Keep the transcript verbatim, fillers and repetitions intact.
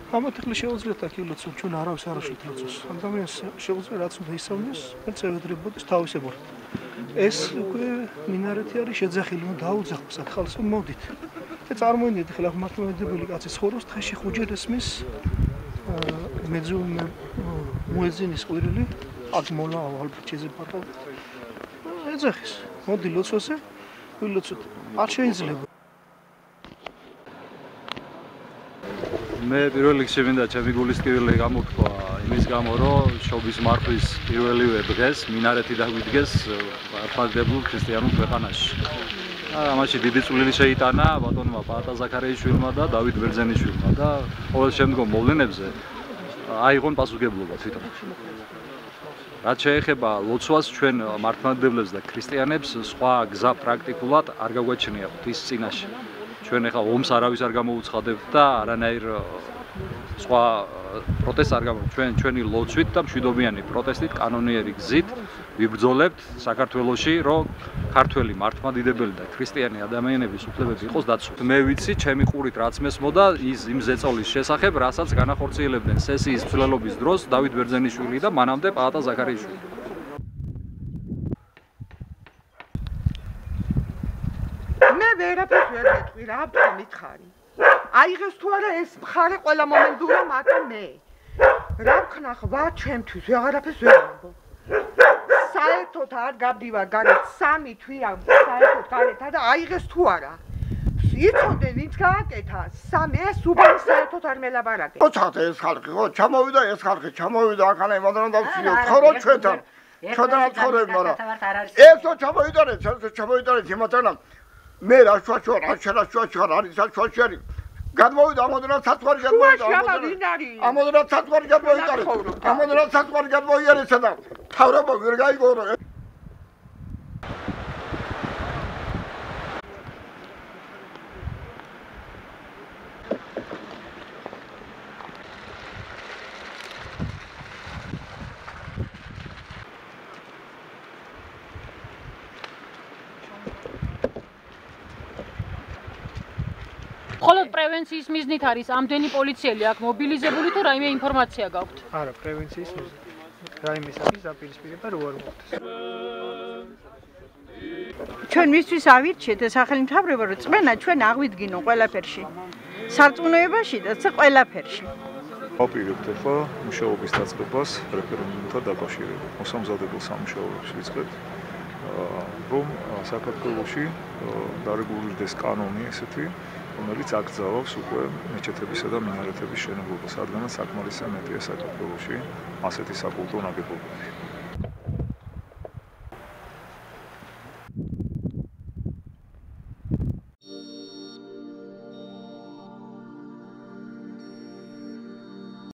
ამათ ახლა შეუძლიათ აქ ილოცონ ჩვენ არავის არ აშუთ ლოცოს. ადამიანს შეუძლია რაც უნდა ისწავლოს, ეწევედრებოდეს თავისებურად. ეს უკვე მინარეთი არის შეძახილი, უნდა დაუძახოს ახალსო მოდით. და წარმოიდგინეთ ახლა მართლმადიდებელი კაცი ცხოვრობს დღეში ხუჯერ ესმის მეძუნ მუეზინის ყვირილი აქ მოლა ალბათ შეზეპარდა. ეძახის. მოდი ლოცვაზე ვილოცოთ. არ შეიძლება. მე პირველ რიგში მინდა ჩემი გულისკივილი გამოთქვა იმის გამო, რომ შობის მარხვის პირველივე დღეს მინარეთი დაგვიდგეს მართლმადიდებლურ ქრისტიანულ ქვეყანაში. ამაში დიდი წვლილი შეიტანა ბატონმა პაატა ზაქარიაშვილმა და დავით ბერძენიშვილმა და ყოველ შემდგომ მოვლენებზე აიღონ პასუხისმგებლობა თვითონ. რაც შეეხება ლოცვას, ჩვენ მართლმადიდებლებს და ქრისტიანებს სხვა გზა პრაქტიკულად არ გაგვაჩნია ღვთის წინაშე. ჩვენ ახლა ომს არავის არ გამოუცხადებთ და არანაირ სხვა პროტესტს არ გამო ჩვენ ჩვენი ლოცვით და მშვიდობიანი პროტესტით კანონიერი გზით ვიბრძოლებთ საქართველოში, რომ ქართველი მართლმადიდებელი და ქრისტიანი ადამიანების უფლებები იყოს დაცული. მე ვიცი, ჩემი ყურით რაც მესმოდა ის იმ ზეწოლის შესახებ, რასაც განახორციელებდნენ სესიის მსვლელობის დროს დავით ბერძენიშვილი და მანამდე პაატა ზაქარიაშვილი. მე ვერაფერს ვერ მეტყვი, რა თქვა მითხარი. აიღეს თუ არა ეს მხარე ყველა მომენტურა მარტო მე. რა ვქნა ხვა ჩემთვის ვეღარაფერს ვერ ამბობ. საერთოდ არ გავდივარ გარეთ სამი თვეა საერთოდ გარეთ და აიღეს თუ არა. იცოდე ვინც გააკეთა სამი ეს უბანი საერთოდ არ მელაბარაკე. ოცხახე ეს ხალხი ხო ჩამოვიდა ეს ხალხი ჩამოვიდა ახლა იმადან დავციო ხარო ჩვენთან. ჩვენთან ცხოვრობ მაგრამ ესო ჩამოვიდარეთ ეს ჩამოვიდარეთ იმათან მე რა შუაშო რა შელა შუაშო არის შუაში არის გადმოვიდა ამოდრა სათვარი გადმოვიდა ამოდრა სათვარი გადმოვიდა ამოდრა სათვარი გადმოიარეს და თავრობა ვერ გაიგორო. მხოლოდ პრევენციის მიზნით არის ამდენი პოლიციელი აქ მობილიზებული თუ რაიმე ინფორმაცია გაქვთ? არა, პრევენციის მიზნით. რაიმე საკის დაპირისპირება რო არ მოხდეს. ჩვენ მისთვის ავირჩიეთ ეს ახალი მთავრობა, რომ წმენა ჩვენ აღვიდგინო ყველაფერში. სარწმუნოებაში და ყველაფერში. ვაპირებთ ახლა მუშაობის დაწყებას რეფერენდუმთან დაკავშირებით. მოსამზადებელ სამუშაოებს ვიწყებთ, რომ საქართველოში დარეგულირდეს კანონი ესეთი, რომელიც აკრძალავს უკვე მეჩეთებისა და მინარეთების შენობებას, რადგანაც საკმარისი მეტია საქართველოში ასეთი საკულტო ნაგებობები.